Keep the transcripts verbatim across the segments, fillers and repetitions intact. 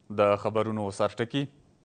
د خبرونو سرټکي.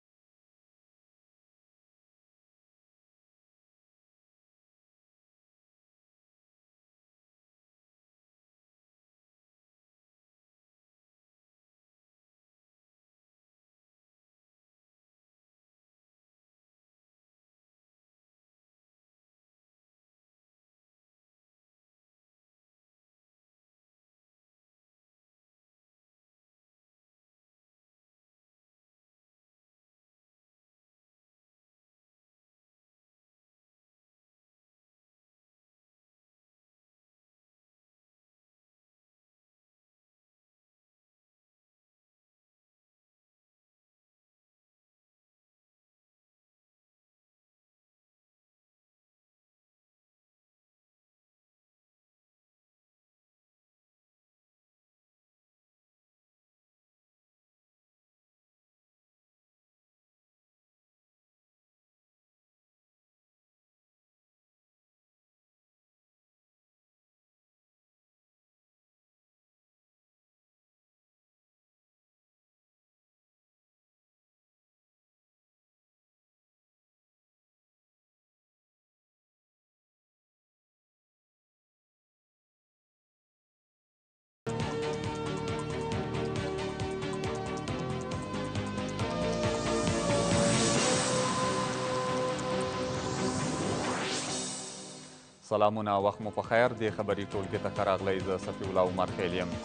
سلامونه، وخت مو په خیر. د خبري ټولګې ته ښه راغلی. زه صفي الله عمر خیل یم.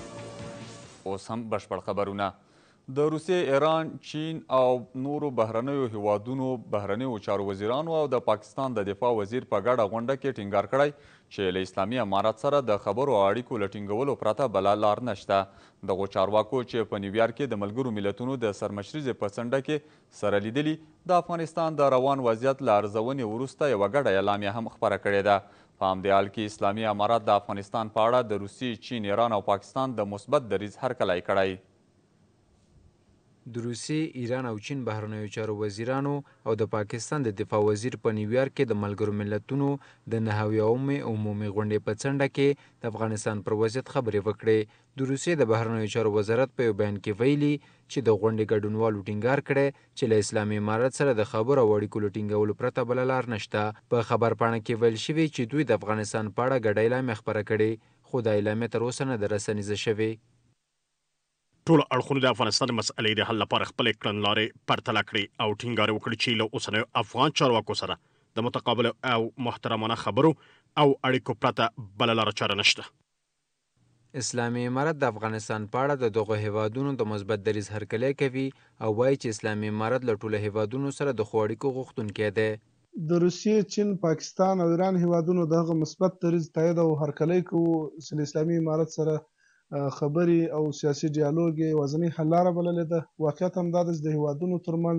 اوس هم بشپړ خبرونه. د روسیې، ایران، چین او نورو بهرنیو هیوادونو بهرنیو چارو وزیرانو او د پاکستان د دفاع وزیر په ګډه غونډه کې ټینګار کړی چې له اسلامي امارت سره د خبرو او اړیکو له ټینګولو پرته بله لار نشته. دغو چارواکو چې په نیویارک کې د ملګرو ملتونو د سرمشریزې په څنډه کې سره لیدلي، د افغانستان د روان وضعیت له ارزونې وروسته یوه ګډه اعلامیه هم خپره کړې ده. په همدې حال کې اسلامي امارت د افغانستان په اړه د روسیې، چین، ایران او پاکستان د مثبت دریځ هرکلی کړی. د روسیې، ایران او چین بهرنیو چارو وزیرانو او د پاکستان د دفاع وزیر په نیویارک کې د ملګرو ملتونو د نهه اویاومې عمومي غونډې په څنډه کې د افغانستان پر وضعیت خبرې وکړې. د روسیې د بهرنیو چارو وزارت په یو بیان کې ویلي چې د غونډې ګډونوالو ټینګار کړی چې له اسلامي امارت سره د خبرو او اړیکو له ټینګولو پرته بله لار نشته. په خبرپاڼه کې ویل شوي چې دوی د افغانستان په اړه ګډه اعلامیه خپره کړې، خو دا اعلامیه تر اوسه نه ده رسنیزه شوې. ټول اړخونو د افغانستان د مسئلې د حل لپاره خپلې کړنلارې پرتله کړې او ټینګار وکړي چې له اوسنیو افغان چارواکو سره د متقابل او محترمانه خبرو او اړیکو پرته بله لاره چاره نشته. اسلامي امارت د افغانستان په اړه د دغو هیوادونو د مثبت دریځ هرکلی کوي او وایي چې اسلامي امارت له ټولو هیوادونو سره د ښو اړیکو غوښتونکی دی. د روسیې، چین، پاکستان او ایران هیوادونو دغه مثبت دریځ تایید او هرکلی کوو چې له اسلامي امارت سره خبرې او سیاسي ډیالوګ یې یوازینۍ حل لاره بللې ده. واقعیت همدا ده چې د هیوادونو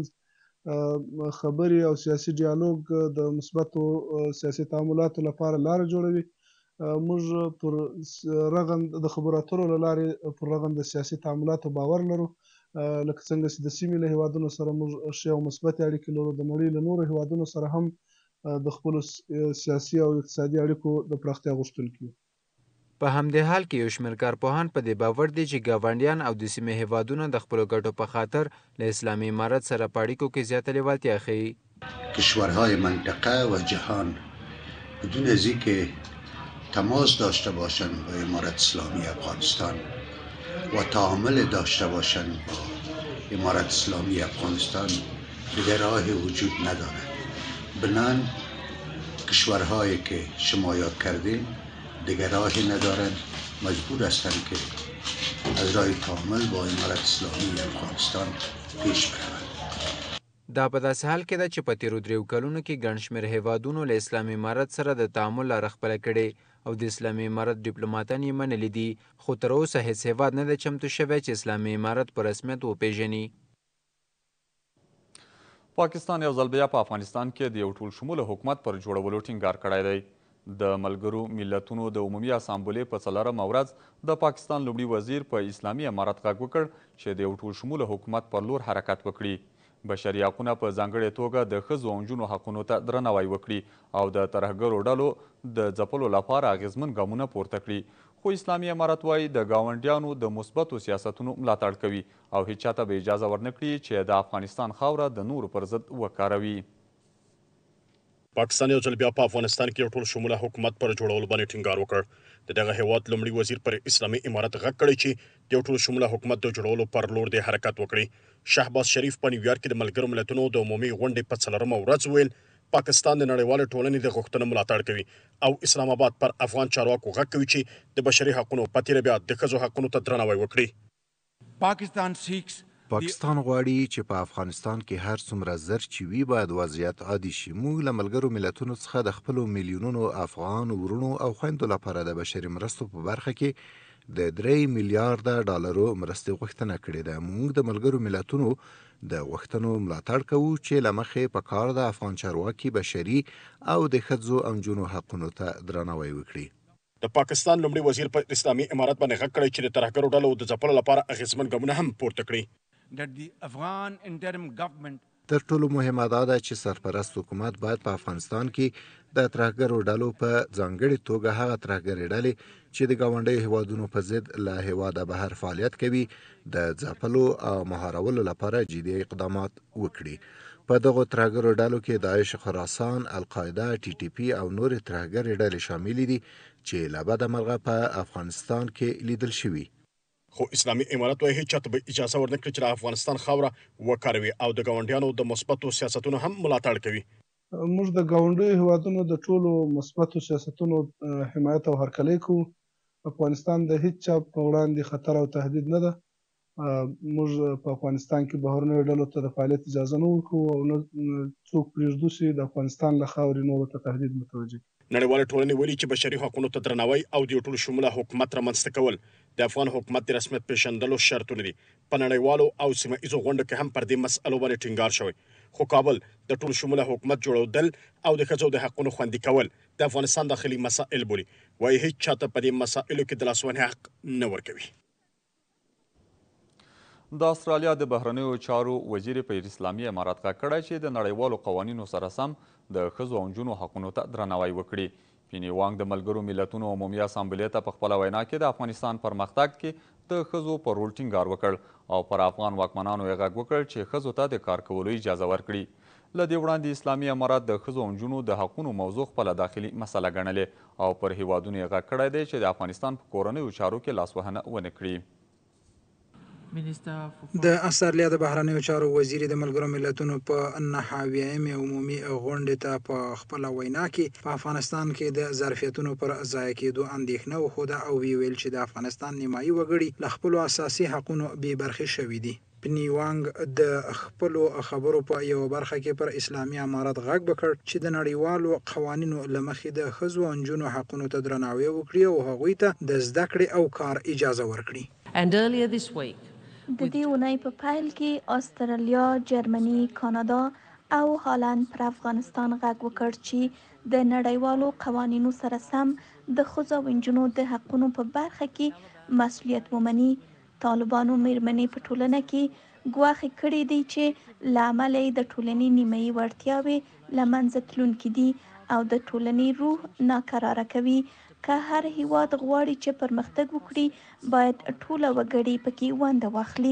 ترمنځ خبرې او سیاسي ډیالوګ د مثبتو سیاسي تعاملاتو لپاره لاره جوړوي. موږ پر رغند د خبرو اترو له لارې پر رغند د سیاسي تعاملاتو باور لرو، لکه څنګه چې د سیمې له هیوادونو سره موږ ښې او مثبتې اړیکې لرو. د نړۍ له نورو هیوادونو سره هم د خپلو سیاسي او اقتصادي اړیکو د پراختیا غوښتونکي یو. په همدې حال کې یو شمېر کارپوهان په دې باور دي چې ګاونډیان او د سیمې هیوادونه د خپلو ګټو په خاطر له اسلامي امارت سره په اړیکو کې زیاته لیوالتیا ښیي. کشورهای منطقه و جهان بدون از اینکه تماس داشته باشند با امارت اسلامی افغانستان و تعامل داشته باشند با امارت اسلامی افغانستان دیگر راهی وجود ندارد. بنان کشورهایی که شما یاد کردین دیگر راهی ندارند، مجبور هستند که از راه تعامل با امارت اسلامی افغانستان پیش بروند. دا په داسې حال کې ده چې په تیرو دریو کلونو کې ګڼ شمېر هیوادونو له اسلامي امارت سره د تعامل لاره خپله کړې او د اسلامي امارت ډیپلوماتان یې منلي دي، خو تر اوسه هیڅ هیواد نه دی چمتو شوی چې اسلامي امارت په رسمیت وپیژني. پاکستان یو ځل بیا په افغانستان کې د یو ټول شموله حکومت پر جوړولو ټینګار کړی دی. د ملګرو ملتونو د عمومي اسامبلې په څلورمه ورځ د پاکستان لومړي وزیر په اسلامي امارت غږ وکړ چې د یو ټول شموله حکومت پر لور حرکت وکړي، بشري حقونه په ځانګړې توګه د ښځو او نجونو حقونو ته درناوی وکړي او د ترهګرو ډلو د ځپلو لپاره اغیزمن ګامونه پورته کړي. خو اسلامي امارت وایي د ګاونډیانو د مثبتو سیاستونو ملاتړ کوي او هیچ چاته به اجازه ورنکړي چې د افغانستان خاوره د نورو پر ضد وکاروي. پاکستان یو ځل بیا په افغانستان کې یو ټول شموله حکومت پر جوړولو باندې ټینګار وکړ. د دغه هیواد لومړي وزیر پر اسلامي امارت غږ کړی چې د یو ټول شموله حکومت د جوړولو پر لور د حرکت وکړي. شهباز شریف په نیویارک کې د ملګرو ملتونو د عمومي غونډې په څلورمه ورځ ویل پاکستان د نړیوالې ټولنې د غوښتنو ملاتړ کوي او اسلام آباد پر افغان چارواکو غږ کوي چې د بشري حقوقو په تیره بیا د ښځو حقوقو ته درناوی وکړي. پاکستان سیکس پاکستان غواړي چې په افغانستان کې هر څومره زر چې وي باید وضعیت عادي شي. موږ له ملګرو ملتونو څخه د خپلو میلیونونو افغان ورونو او خویندو لپاره د بشري مرستو په برخه کې د درې میلیارډه ډالرو مرستې غوښتنه کړې ده. موږ د ملګرو ملتونو د غوښتنو ملاتړ کوو چې له مخې په کار د افغان چارواکي بشري او د ښځو او نجونو حقونو ته درناوی وکړي. د پاکستان لومړي وزیر په اسلامي امارت باندې غږ کړی چې د ترهګرو ډلو د ځپلو لپاره اغېزمن ګامونه هم پورته کړي. تر ټولو مهمه دا ده چې سرپرست حکومت باید په افغانستان کې د ترهګرو ډلو په ځانګړې توګه هغه ترهګرې ډلې چې د ګاونډیو هیوادونو په ضد له هیواده بهر فعالیت کوي د ځپلو او مهارولو لپاره جدي اقدامات وکړي. په دغو ترهګرو ډلو کې داعش خراسان، القاعده، ټي ټي پي او نورې ترهګرې ډلې شاملې دي چې له بده مرغه په افغانستان کې لیدل شوي. خو اسلامي امارت وایي هیڅ چاته به اجازه ورنکړي چې د افغانستان خاوره وکاروي او د ګاونډیانو د مثبتو سیاستونو هم ملاتړ کوي. موږ د ګاونډیو هیوادونو د ټولو مثبتو سیاستونو حمایت او هرکلی کوو. افغانستان د هیڅ چا په وړاندې خطر او تهدید نه ده. موږ په افغانستان کې بهرنیو ډلو ته د فعالیت اجازه نه ورکوو او نه څوک پرېږدو چې د افغانستان له خاورې نورو ته تهدید متوجه کړي. نړیوالې ټولنې ویلي چې بشري حقوقو ته درناوی او د یو ټول شموله حکومت رامنځته کول د افغان حکومت د رسمیت پیژندلو شرطونه دي. په نړیوالو او سیمه ایزو غونډو کې هم پر دې مسألو باندې ټینګار شوی. خو کابل د ټول شموله حکومت جوړودل او د ښځو د حقوقو خوندي کول د افغانستان داخلي مسائل بولي. وایي هیڅ چاته په دې مسائلو کې د لاسوهنې حق نه ورکوي. د استرالیا د بهرنیو چارو وزیر په اسلامي امارت غږ کړی چې د نړیوالو قوانینو سره سم د ښځو او نجونو حقونو ته درناوی وکړي. پینی وانګ د ملګرو ملتونو عمومي اسامبلې ته په خپله وینا کې د افغانستان پرمختګ کې د ښځو پر رول ټینګار وکړ او پر افغان واکمنانو یې غږ وکړ چې ښځو ته د کار کولو اجازه ورکړي. له دې وړاندې اسلامي امارت د ښځو او نجونو د حقونو موضوع خپله داخلي مسله ګڼلې او پر هیوادونو یې غږ کړی دی چې د افغانستان په کورنیو چارو کې لاسوهنه ونه کړي. د استرالیا د بهرنیو چارو وزیر د ملګرو ملتونو په نهه اویایم عمومي غونډې ته په خپله وینا کې په افغانستان کې د ظرفیتونو پر ضایع کېدو اندېښنه وښوده او ویل چې د افغانستان نیمایي وګړي له خپلو اساسي حقونو بې برخې شوي دي. پنی وانګ د خپلو خبرو په یوه برخه کې پر اسلامي امارت غږ وکړ چې د نړیوالو قوانینو له مخې د ښځو او نجونو حقونو ته درناوی وکړي او هغوی ته د زده کړې او کار اجازه ورکړي. د دې اونۍ په پیل کې استرالیا، جرمني، کانادا او هالند پر افغانستان غږ وکړ چې د نړیوالو قوانینو سره سم د ښځو او نجونو د حقونو په برخه کې مسؤلیت ومني. طالبانو میرمنې په ټولنه کې ګواښې کړي دي چې له امله یې د ټولنې نیمایي وړتیاوې له منځه تلونکي دي او د ټولنې روح ناکراره کوي. که هر هیواد غواړي چې پرمختګ وکړي باید ټوله وګړي پکې ونډه واخلي.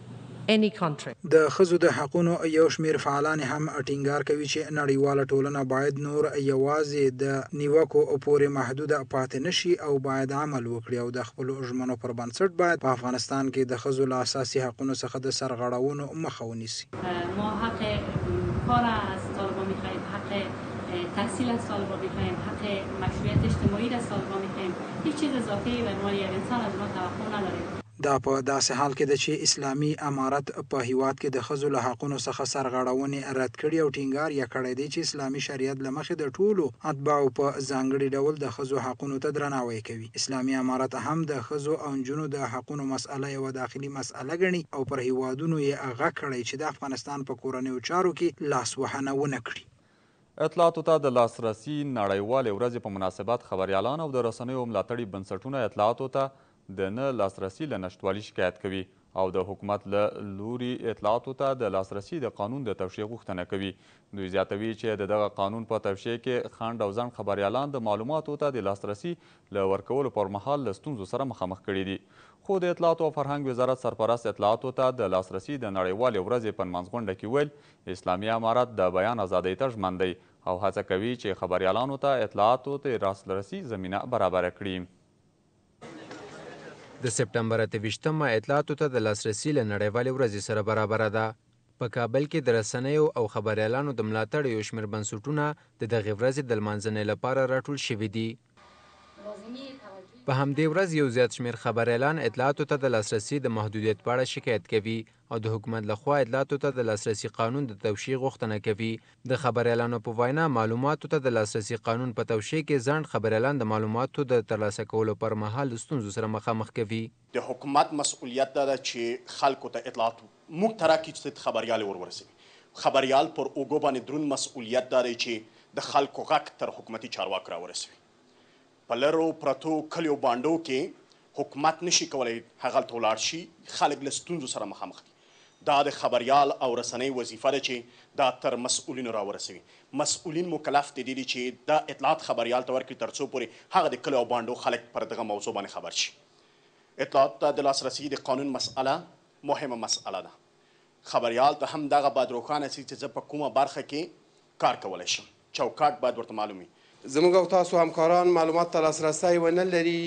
د ښځو د حقونو یو شمېر فعالان هم ټینګار کوي چې نړیواله ټولنه باید نور یوازې د نیوکو پورې محدوده پاتې نشي او باید عمل وکړي او د خپلو ژمنو پر بنسټ باید په افغانستان کې د ښځو له اساسي حقونو څخه د سرغړونو مخه ونیسي. ما حق کار از طالبان می‌خواهیم، حق تحصیل از طالبان می‌خواهیم، حق مشروعیت اجتماعی از طالبان می‌خواهیم. هیچ چیز اضافی به عنوان یک انسان از ما توقع نداریم. دا په داسې حال کې ده چې اسلامي امارت په هیواد کې د ښځو له حقونو څخه سرغړونې رد کړي او ټینګار یې کړی دی چې اسلامي شریعت له مخې د ټولو اتباعو په ځانګړي ډول د ښځو حقونو ته درناوی کوي. اسلامي امارت هم د ښځو او نجونو د حقونو مسأله یوه داخلي مسأله ګڼي او پر هیوادونو یې غږ کړی چې د افغانستان په کورنیو چارو کې لاسوهنه ونه کړي. اطلاعاتو ته د لاسرسي نړیوالې ورځې په مناسبت خبریالان او د رسنیو ملاتړي بنسټونه اطلاعاتو ته د نه لاسرسي له نشتوالي شکایت کوي او د حکومت له لوري اطلاعاتو ته د لاسرسي د قانون د توشیح غوښتنه کوي. دوی زیاتوي چې د دغه قانون په توشیح کې خنډ او ځنډ خبریالان د معلوماتو ته د لاسرسي له ورکولو پر مهال له ستونزو سره مخامخ کړي دي. خو د اطلاعاتو او فرهنګ وزارت سرپرست اطلاعاتو ته د لاسرسي د نړیوالې ورځې په نمانځغونډه کې ویل اسلامي امارت د بیان ازادۍ ته ژمن دی او هڅه کوي چې خبریالانو ته اطلاعاتو ته لاسرسي زمینه برابره کړي. د سپټمبر اته ویشتمه اطلاعاتو ته د لاسرسي له نړیوالې ورځې سره برابره ده. په کابل کې د رسنیو او خبریالانو د ملاتړ یو شمېر بنسټونه د دغې ورځې د لمانځنې لپاره راټول شوي دي. په همدې ورځ یو زیات شمېر خبریالان اطلاعاتو ته د لاسرسي د محدودیت په اړه شکایت کوي او د حکومت لخوا اطلاعاتو ته د لاسرسي قانون د توشیح غوښتنه کوي. د خبریالانو په وینا معلوماتو ته د لاسرسي قانون په توشیح کې ځنډ خبریالان د معلوماتو د ترلاسه کولو پر مهال د ستونزو سره مخامخ کوي. د حکومت مسؤلیت ده چې خلکو ته اطلاعات موږ ته راکړي چې خبریال ورورسوي. خبریال پر اوږو باندې دروند مسؤلیت ده چې د خلکو غږ تر حکومتي چارواکو راورسوي. په لرو پرتو کلیو بانډو کې حکومت نشي کولی هغلته ولاړ شي، خلک له ستونزو سره مخامخ دي. دا د خبریال او رسنۍ وظیفه ده چې دا تر مسؤلینو راورسوي. مسؤلین مکلف دي دي چې دا اطلاعات خبریال ته ورکړي تر څو پورې هغه د کلیو او بانډو خلک پر دغه موضوع باندې خبر شي. اطلاعات ته د لاسرسي د قانون مسئله مهمه مسئله ده. خبریال ته هم دغه باید روښانه شي چې زه په کومه برخه کې کار کولی شم. چوکاټ باید ورته معلوم وي. زموږ او تاسو همکاران معلومات ته لاسرسی ونه لري،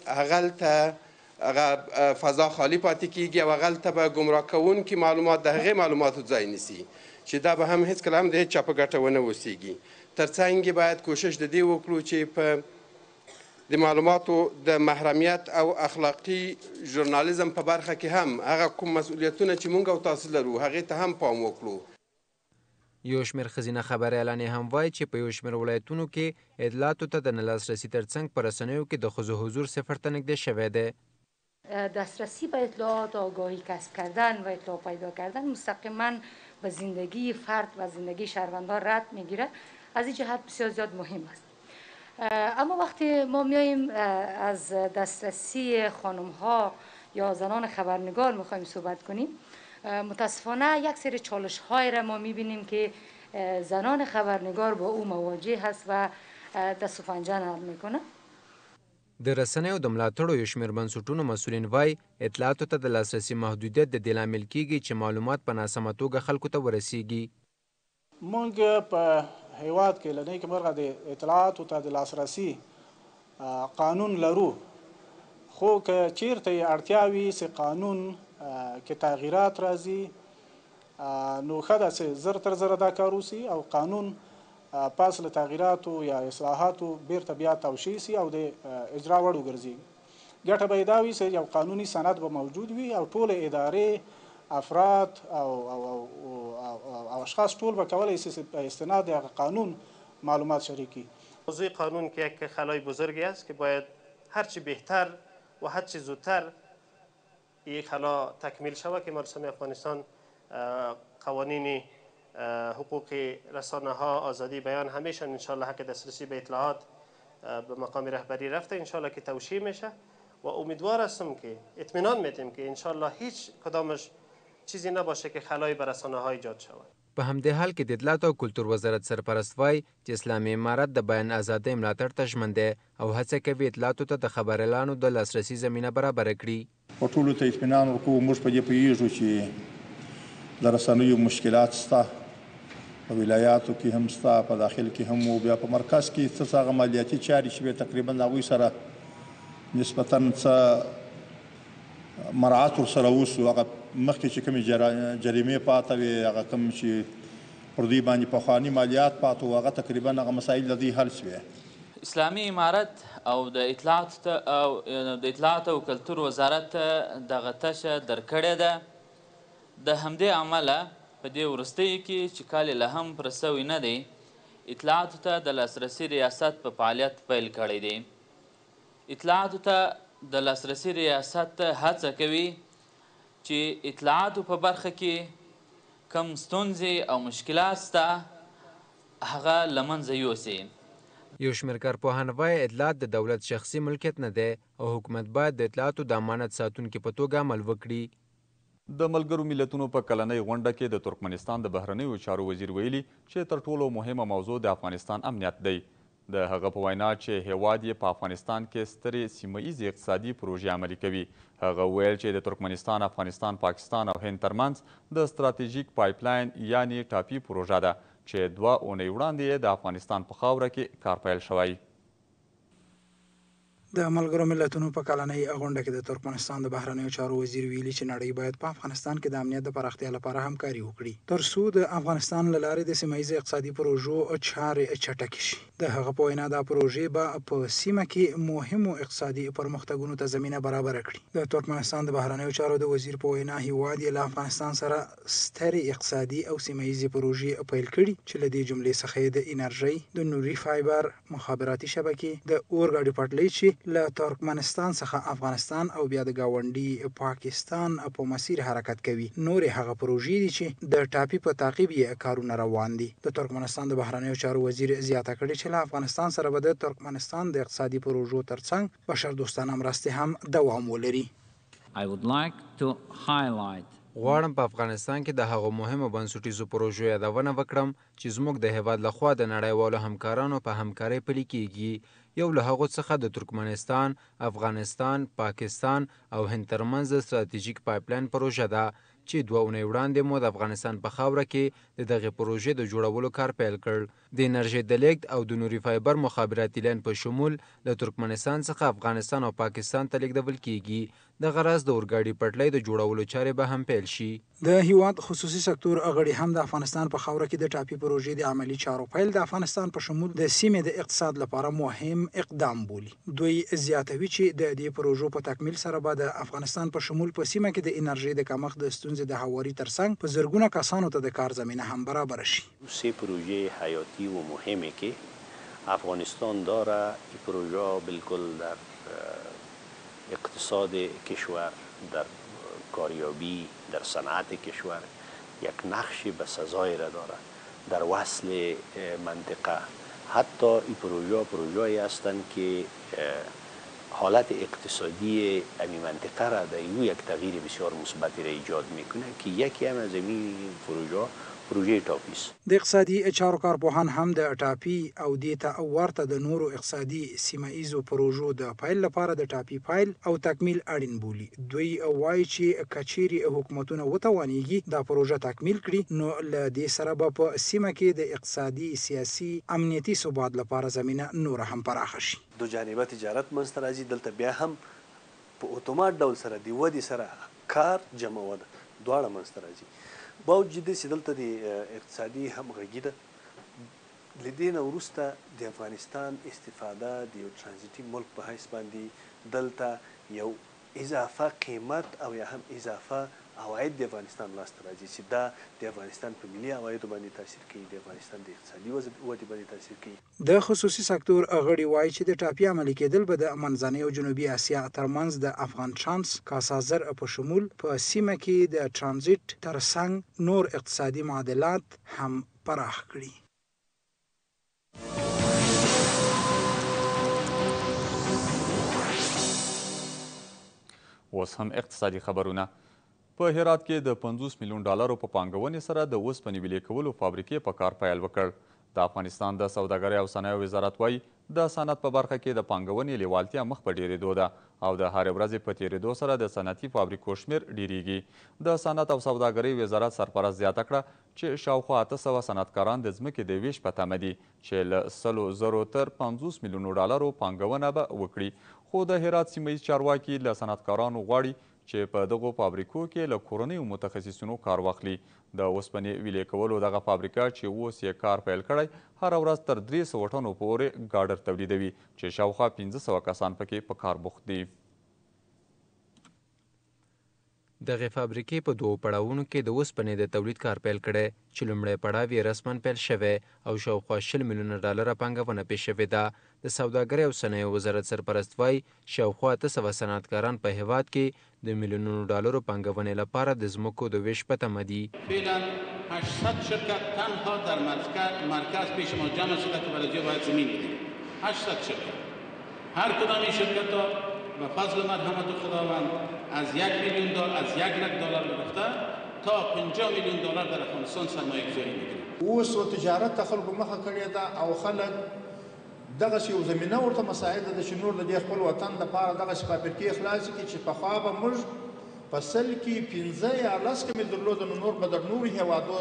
هغلته هغه فضا خالی پاتې کیږي او هغلته به ګمراه کوونکي معلومات د هغې معلوماتو ځای نیسي چې دا به هم هیڅکله هم د هیڅ چا په ګټه ونه اوسیږي. تر څنګ یې باید کوشش د دې وکړو چې په د معلوماتو د محرمیت او اخلاقي ژورنالیزم په برخه کې هم هغه کوم مسؤلیتونه چې موږ او تاسو لرو هغې ته هم پام وکړو. یو شمېر ښځینه خبریالانې هم وایي چې په یو شمېر ولایتونو کې اطلاعاتو ته د نه لاسرسي ترڅنګ په رسنیو کې د ښځو حضور صفر ته نږدې شوی دی. دسترسی به اطلاعات، آگاهی کسب کردن و اطلاع پیدا کردن مستقیما به زندگی فرد و زندگی شهروندان ربط میگیره. از این جهت بسیار زیاد مهم است. اما وقتی ما میاییم از دسترسی خانم ها یا زنان خبرنگار میخوایم صحبت کنیم، متاسفانه یک سری چالش های را ما میبینیم که زنان خبرنگار با او مواجه هست و دست و پنجه نرم میکنه. د رسنیو د ملاتړو یو شمېر بنسټونو مسؤلین وایي اطلاعاتو ته د لاسرسي محدودیت د دې لامل کیږي چې معلومات په ناسمه توګه خلکو ته ورسیږي. موږ په هیواد کې له نیکه مرغه د اطلاعاتو ته د لاسرسي قانون لرو، خو که چیرته یې اړتیا وي چې قانون کې تغییرات راځي نو ښه ده چې زر تر زره دا کار وسي او قانون پاس له تغییراتو یا اصلاحاتو بیرته بیا توشیح سي او د اجرا وړ وګرځي. ګټه به یې دا وي چې یو قانوني سند به موجود وي او ټولې ادارې، افراد او او اشخاص ټول به کولی شي چې په استناد هغه قانون معلومات شریک کړي. موضوع قانون که یک خلای بزرگی است که باید هرچی بهتر و هرچی زودتر یک خلا تکمیل شود که مرسوم افغانستان قوانین حقوق رسانه ها، آزادی بیان همیشه انشالله حق دسترسی به اطلاعات به مقام رهبری رفته انشالله که توشیح میشه و امیدوار هستم که اطمینان میدیم که انشالله هیچ کدامش چیزی نباشه که خلای به رسانه ها ایجاد شود. په همدې حال کې د اطلاعات او کلتور وزارت سرپرست وایي چې اسلامي امارت د بیان ازادۍ ملاتړ ته ژمن دی او هڅه کوي اطلاعاتو ته د خبریالانو د لاسرسي زمینه برابره کړي. په ټولو ته اطمینان ورکوو. موږ په دې پوهېږو چې د رسنیو مشکلات شته، په ولایاتو کې هم شته، په داخل کې هم و، بیا په مرکز کې څه څه هغه مالیاتي چارې شوې تقریبا د هغوی سره نسبتا څه مراعات ورسره وشو. هغه مخکې چې کومې جریمې پاته وې، هغه کوم چې پر دوی باندې پخواني مالیات پاته وو، هغه تقریبا هغه مسایل د دوی حل شوې. اسلامي امارت او د اطلاعات او د اطلاعات او کلتور وزارت دغه تشه درکړې ده. د همدې امله په دې وروستیو کې چې کال لا هم پوره سوی نه دی، اطلاعاتو ته د لاسرسي ریاست په فعالیت پیل کړی دی. اطلاعاتو ته د لاسرسي ریاست هڅه کوي چې اطلاعاتو په برخه کې کم ستونزې او مشکلات شته هغه له منځه یوسي. یو شمېر کارپوهان وایي اطلاعات د دولت شخصي ملکیت نه دی او حکومت باید د اطلاعاتو د امانت ساتونکي په توګه عمل وکړي. د ملګرو ملتونو په کلنۍ غونډه کې د ترکمنستان د بهرنیو چارو وزیر ویلي چې تر ټولو مهمه موضوع د افغانستان امنیت دی. د هغه په وینا چې هیواد یې په افغانستان کې سترې سیمه ایزې اقتصادي پروژې عملي کوي. هغه ویل چې د ترکمنستان، افغانستان، پاکستان او هند ترمنځ د ستراتیژیک پایپلاین یعنې ټاپي پروژه ده چې دوه اونۍ وړاندې د افغانستان په خاوره کې کار پیل شوی. د ملګرو ملتونو په کلنۍ غونډه کې د ترکمنستان د بهرنیو چارو وزیر ویلي چې نړۍ باید په افغانستان کې د امنیت د پراختیا لپاره همکاري وکړي تر څو د افغانستان له لارې د سیمه ایزې اقتصادي پروژو چارې چټکې شي. د هغه په وینا دا پروژې به په سیمه کې مهمو اقتصادي پرمختګونو ته زمینه برابره کړي. د ترکمنستان د بهرنیو چارو د وزیر په وینا هیواد یې له افغانستان سره سترې اقتصادي او سیمه ایزې پروژې پیل کړي چې له دې جملې څخه د انرژۍ، د نوري فایبر، مخابراتي شبکې، د اورګاډي پټلۍ چې له ترکمنستان څخه افغانستان او بیا د ګاونډي پاکستان په مسیر حرکت کوي. نورې هغه پروژې دي چې د ټاپي په تعقیب یې کارونه روان دي. د ترکمنستان د بهرنیو چارو وزیر زیاته کړې چې له افغانستان سره به د ترکمنستان د اقتصادي پروژو ترڅنګ بشردوستانه مرستې هم دوام ولري. I would like to highlight غواړم په افغانستان کې د هغو مهمو بنسټیزو پروژو یادونه وکړم چې زموږ د هیواد لخوا د نړیوالو همکارانو په همکارۍ پلي کیږي. یو له هغو څخه د ترکمنستان، افغانستان، پاکستان او هند ترمنځ د ستراتیژیک پایپلاین پروژه ده چې دوه اونۍ وړاندې مو د افغانستان په خاوره کې د دغې پروژې د جوړولو کار پیل کړ. د انرژۍ د لیږد او د نوري فایبر مخابراتي لین په شمول له ترکمنستان څخه افغانستان او پاکستان ته لیږدول کیږي. دغه راز د اورګاډي پټلۍ د جوړولو چارې به هم پیل شي. د هیواد خصوصي سکتور غړي هم د افغانستان په خاوره کې د ټاپي پروژې د عملي چارو پیل د افغانستان په شمول د سیمې د اقتصاد لپاره مهم اقدام بولي. دوی زیاتوي چې د دې پروژو په تکمیل سره به د افغانستان په شمول په سیمه کې د انرژۍ د کمښت د ستونزې د هواري ترڅنګ په زرګونه کسانو ته د کار زمینه هم برابر شي. سه پروژه حیاتی و مهمه که افغانستان داره. این پروژه بالکل در اقتصاد کشور، در کاریابی، در صنعت کشور یک نقش بسزایی را داره در وصل منطقه. حتی این پروژه پروژه‌ای هستند که حالت اقتصادی این منطقه را در یک تغییر بسیار مثبتی را ایجاد میکنه که یکی هم از این پروژه پروژه ټاپي است. د اقتصادي چارو کارپوهان هم د ټاپي او دې ته ورته د نورو اقتصادي سیمه ایزو پروژو د پایل لپاره د ټاپي پایل او تکمیل اړین بولي. دوی وایي چې کچيري حکومتونه وتوانیږي دا پروژه تکمیل کړي نو له دې سره به په سیمه کې د اقتصادي، سیاسي، امنیتي ثبات لپاره زمينه نور هم پراخه شي. دو جانبه تجارت منځته راځي. دلته بیا هم په اتومات ډول سره د ودی سره کار جمعونه دواړه منځته راځي. باوجود چې دلته د اقتصادي همغږي ده، له دې نه وروسته د افغانستان استفاده د یو ترانزیتي ملک په حیث باندې دلته یو اضافه قیمت او یا هم اضافه عواید د افغانستان لاسته راځي چې دا د افغانستان په ملي عوایدو باندې تاثیر کوي، د افغانستان د اقتصادي ودې باندې تاثیر کوي. د خصوصي سکتور غړي وایي چې د ټاپي عملي کېدل به د منځنۍ او جنوبي اسیا ترمنځ د افغان چانس کاسازر په شمول په سیمه کې د ترانزیت ترڅنګ نور اقتصادي معادلات هم پراخ کړي. اوس هم اقتصادي خبرونه. په هرات کې د پنځوس میلیون ډالرو په پانګونې سره د اوسپنې ویلې کولو فابریکې په کار پیل وکړ. د افغانستان د سوداګرۍ او صنایعو وزارت وایي د صنعت په برخه کې د پانګونې لیوالتیا مخ په ډیرېدو ده او د هرې ورځې په تیریدو سره د صنعتي فابریکو شمیر ډیریږي. د صنعت او سوداګرۍ وزارت سرپرست زیاته کړه چې شاوخوا اته سوه صنعتکاران د ځمکې د ویش په تمه دي چې له سلو زرو تر پنځوس میلیونو ډالرو پانګونه به وکړي. خو د هرات سیمه ییز چارواکي له صنعتکارانو غواړي چې په دغو فابریکو کې له کورنیو متخصصینو کار واخلي. د اوسپنې ویلې کولو دغه فابریکه چې اوس یې کار پیل کړی هره ورځ تر درې سوه ټنو پورې ګاډر تولیدوي چې شاوخوا پنځه سوه کسان پکې په کار بوخت دي. دغه فابریکې په دوو پړاوونو کې د اوسپنې د تولید کار پیل کړی چې لومړی پړاو یې رسما پیل شوی او شاوخوا شل میلیونه ډالره پانګونه پې شوې ده. د سوداګرۍ او صنایعو وزارت سرپرست وایي شاوخوا اته سوه صنعتکاران په هیواد کې د میلیونونو ډالرو پانګونې لپاره د ځمکو د ویش په تمه دي. فعلا هشتصد شرکت تنها در مرکز پیش ما جمع شده که بلدیه باید زمین بدیم. هشتصد شرکت هر کدام این شرکت ها به فضل مرحمت خداوند از یک میلیون دلار از یک لک دلار گرفته تا پنجاه میلیون دلار در افغانستان سرمایه گذاری میکنیم. اوس و تجارت ته خلکو مخه کړې ده او خلک دغسې یو زمینه ورته مساعده ده چې نور د دې خپل وطن دپاره دغسې فابریکې خلاصې کړي چې پخوا به موږ په سل کې پنځه یا لس کمې درلوده نو نور به در نورو هېوادو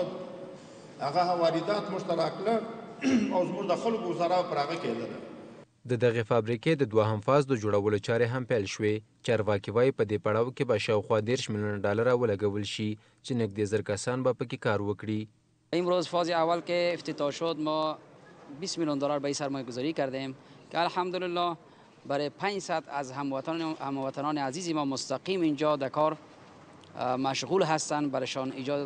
هغه واردات موږ ته راکړه او زموږ د خلکو ګزاره پر هغه کېدله. د دغې فابریکې د دوهم فاز د جوړولو چارې هم پیل شوې. چارواکي وایي په دې پړاو کې به شاوخوا دېرش میلیونه ډالره ولګول شي چې نږدې زر کسان به پکې کار وکړي. امروز فاز اول که افتتاح شد ما بیست میلیون دلار به سرمایه گذاری کردیم که الحمدلله برای پانصد از هموطنان هموطنان عزیز ما مستقیم اینجا در کار مشغول هستند، برایشان ایجاد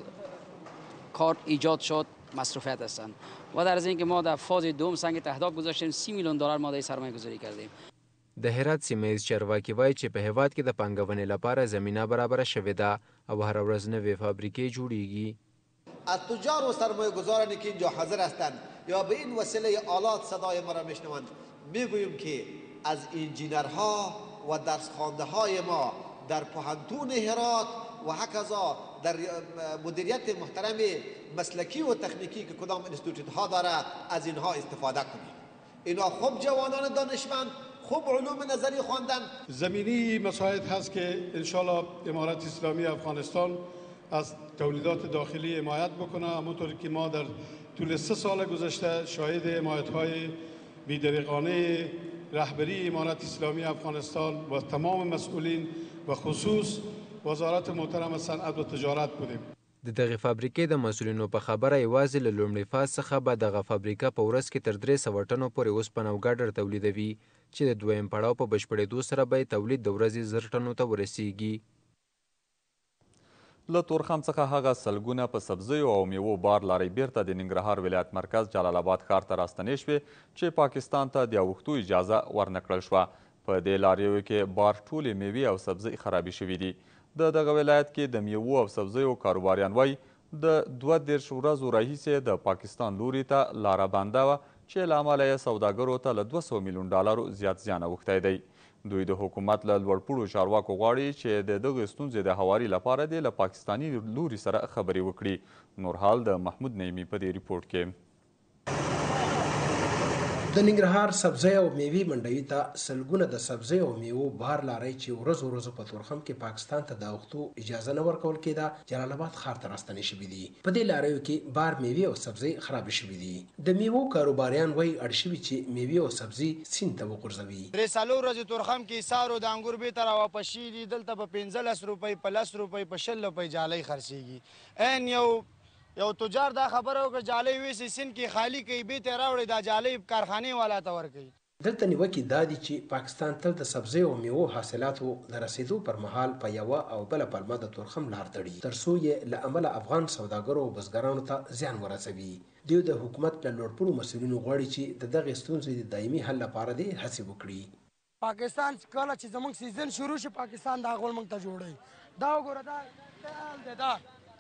کار ایجاد شد، مصروفیت هستند و در ضمن که ما در فاز دوم سنگ تهداب گذاشتیم سی میلیون دلار ما در سرمایه گذاری کردیم. د هرات سیمه ییز چارواکي وایي چې په هیواد کې د پانګونې لپاره زمینه برابره شوې ده او هر ورځ نوې فابریکې جوړیږي. از تجار و سرمایه گذارانی که اینجا حاضر هستند یا به این وسیله آلات صدای ما را میشنوند میگوییم که از انجینرها و درس خوانده های ما در پوهنتون هرات و هکذا در مدیریت محترم مسلکی و تکنیکی که کدام انستیتوت ها دارد از اینها استفاده کنیم. اینا خوب جوانان دانشمند خوب علوم نظری خواندن. زمینی مساعد هست که انشالله امارت اسلامی افغانستان از تولیدات داخلی حمایت بکنه. همونطور که ما در طول سه سال گذشته شاهد حمایت های بی‌دریغانه رهبری امارت اسلامی افغانستان و تمام مسئولین و خصوص وزارت محترم صنعت و تجارت بودیم. د دغه فابریکې د مسؤلینو په خبره یوازې له لومړي فاز څخه به دغه فابریکه په ورځ کې تر درې سوه ټنو پورې اوسپنه او ګاډر تولیدوي چې د دویم پړاو په بشپړېدو سره به تولید د ورځې زر ټنو ته ورسیږي. له تورخم څخه هغه سلګونه په سبزیو او میوو بار لارۍ بیرته د ننګرهار ولایت مرکز جلال آباد ښار ته راستنې شوې چې پاکستان ته د اوښتو اجازه ورنکړل شوه. په دې لاریو کې بار ټولې میوې او سبزۍ خرابې شوي دي. د دغه ولایت کې د میوو او سبزیو کاروباریان وایي د دوه دېرش ورځو راهیسې د پاکستان لوري ته لاره بنده وه چې له امله یې سوداګرو ته له دوه سوه میلیون ډالرو زیات زیان اوښتی دی. دوی د حکومت له لوړپوړو چارواکو غواړي چې د دغې ستونزې د هواري لپاره دې له پاکستاني لوري سره خبرې وکړي. نور حال د محمود نعیمي په دې ریپورټ کې. د ننګرهار سبزی او میوې منډوي ته سلګونه د سبزی او میوو بار لارۍ چې ورځ ورځ په تورخم کې پاکستان ته د اوښتو اجازه نه ورکول کېده جلال آباد ښار ته راستنې شوي دي. په دې لاریو کې بار میوې او سبزۍ خرابې شوي دي. د میوو کاروباریان وایي اړ شوي چې میوې او سبزي سیند ته وغورځوي. درې څلور ورځې تورخم کې ایثار او د انګور بیرته راواپس شوي دي. دلته په پنځلس روپۍ په لس روپۍ په شل روپۍ جالۍ خرڅېږي. عین یو یو تجار دا خبره وکړه جالۍ ویسې سیند کې خالی کوي بیرته یې راوړي دا جالۍ کارخانې والا ته ورکوي. دلته نیوکې دا دي چې پاکستان تل د سبزۍ او میوو حاصلاتو د رسیدو پر مهال په یوه او بله پلمه د تورخم لار تړي تر څو یې له امله افغان سوداګرو او بزګرانو ته زیان ورسوي. دوی د حکومت له لوړپوړو مسؤلینو غواړي چې د دغې ستونزې د دایمي حل لپاره دې هڅې وکړي. پاکستان کله چې زموږ سیزن شروع شي پاکستان دا غول موږ ته جوړوي. دا وګوره دا دا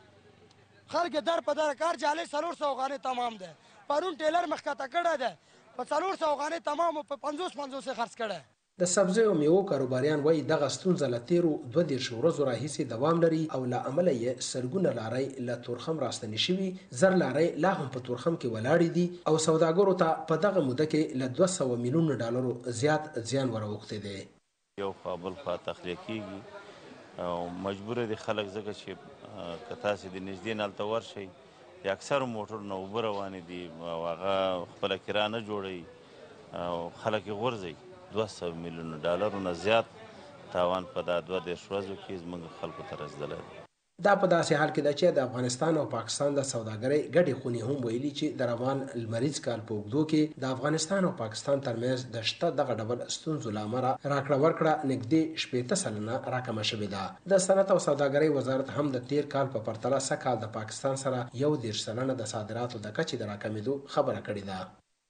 خلک در په در کار جالۍ څلور سوه غانې تمام ده. پرون ټیلر مخکته کړی ده په څلور سوه غانې تمام په پنځوس پنځوس یې خرڅ کړی. د سبزۍ او میوو کاروباریان وایي دغه ستونزه له تېرو دوه دېرشو ورځو راهیسې دوام لري او له امله یې سلګونه لارۍ له تورخم راستنې شوي، زر لارۍ لا هم په تورخم کې ولاړې دي او سوداګرو ته په دغه موده کې له دوه سوه میلیونه ډالرو زیات زیان وراوښتی دی. یو خوا بل خوا تخلیه کېږي او مجبوره دي خلک ځکه چې که تاسې د نږدې نه هلته ورشئ د اکثرو موټرونه اوبه روانې دي او هغه خپله کرا نه جوړوي او خلک یې غورځوي. دوه سوه میلیونه ډالرو نه زیات تاوان په دا دوه دېرش ورځو کې زموږ خلکو ته رسېدلی دی. دا په داسې حال کې ده چې د افغانستان او پاکستان د سوداګرۍ ګډې خونې هم ویلي چې د روان لمریز کال په اوږدو کې د افغانستان او پاکستان ترمنځ د شته دغه ډول ستونزو له امله راکړه ورکړه نږدې شپېته سلنه راکمه شوې ده. د صنعت او سوداګرۍ وزارت هم د تیر کال په پرتله سږ کال د پاکستان سره یو دېرش سلنه د صادراتو د کچې د راکمېدو خبره کړې ده.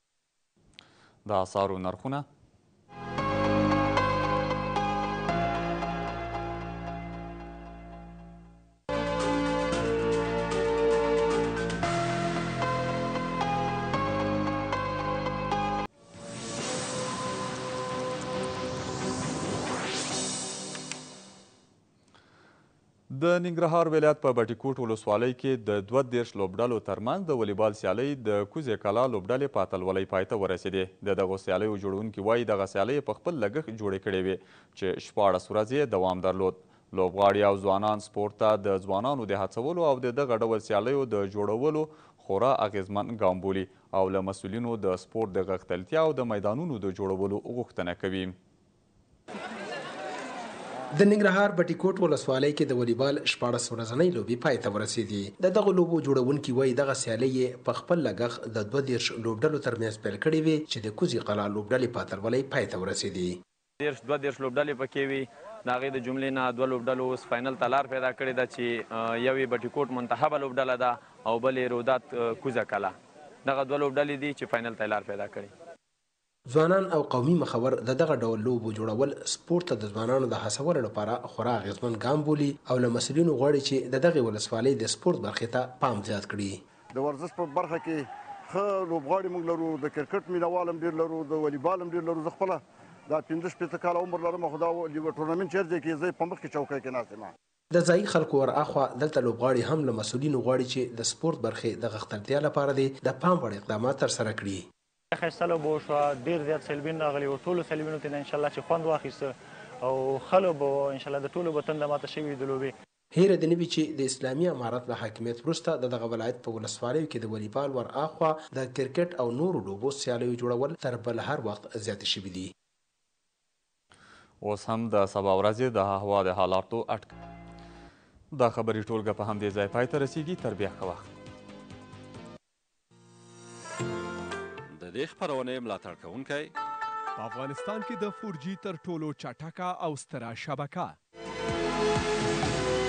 د اسعارو نرخونه د ننګرهار ولایت په بټي کوټ ولسوالۍ کې د دوه دېرش لوبډلو ترمنځ د والیبال سیالۍ د کوزې کلا لوبډلې په اتلولۍ پای ته ورسېدې. د دغو سیالیو جوړونکي وایي دغه سیالۍ په خپل لګښت جوړې کړې وې چې شپاړس ورځې یې دوام درلود. لوبغاړي او ځوانان سپورت ته د ځوانانو د هڅولو او د دغه ډول سیالیو د جوړولو خورا اغیزمن ګام بولي او له مسؤلینو د سپورت د غښتلتیا او د میدانونو د جوړولو غوښتنه کوي. د ننګرهار بټي کوټ ولسوالۍ کې د والیبال شپاړس ورځنۍ لوبې پای ته ورسېدې. د دغو لوبو جوړونکي وایي دغه سیالۍ یې په خپل لګښت د دوه دېرش لوبډلو ترمنځ پیل کړې وې چې د کوزې قلا لوبډلې په اتلولۍ پای ته ورسېدې. دېرش دوه دېرش لوبډلې پکې وي. د هغې د جملې نه دوه لوبډلو اوس فاینل ته لار پیدا کړې ده چې یو یې بټي کوټ منتخبه لوبډله ده او بل یې رودات کوزه کلا. دغه دوه لوبډلې دي چې فاینل ته لار پیدا کړې. ځوانان او قومي مخور د دغه ډول لوبو جوړول سپورت ته د ځوانانو د هڅولو لپاره خورا اغیزمن ګام بولي او له مسؤلینو غواړي چې د دغې ولسوالۍ د سپورت برخې ته پام زیات کړي. د ورزش په برخه کې ښه لوبغاړي موږ لرو، د کرکټ مینوال هم ډېر لرو، د والیبال هم ډېر لرو. زه خپله دا پنځه شپېته کاله عمر لرم خو دا ټورنمنټ چېرې ځای کې زه په مخکې چوکۍ کې ناست یم. د ځایي خلکو ورهاخوا دلته لوبغاړي هم له مسؤلینو غواړي چې د سپورت برخې د غښتلتیا لپاره دې د پام وړ اقدامات ترسره کړي. ښایسته لوبه وشوه، ډېر زیات سیلبین راغلي وو. ټولو سیلبینو ته انشاءالله چې خوند واخیسته او ښه لوبه وه. انشاءالله د ټولو به تنده ماته شوې د لوبې. هیره د نه وي چې د اسلامي امارت له حاکمیت وروسته د دغه ولایت په ولسوالیو کې د والیبال ورهاخوا د کرکټ او نورو لوبو سیالیو جوړول تر بل هر وخت زیاتې شوي دي. اوس هم د سبا ورځې د هوا د حالاتو اټکل. دا خبري ټولګه په همدې ځای پای ته رسیږي. تر بیا ښه وخت. د دې خپرونې ملاتړ کوونکی په افغانستان کې د فور جي تر ټولو چټکه او ستره شبکه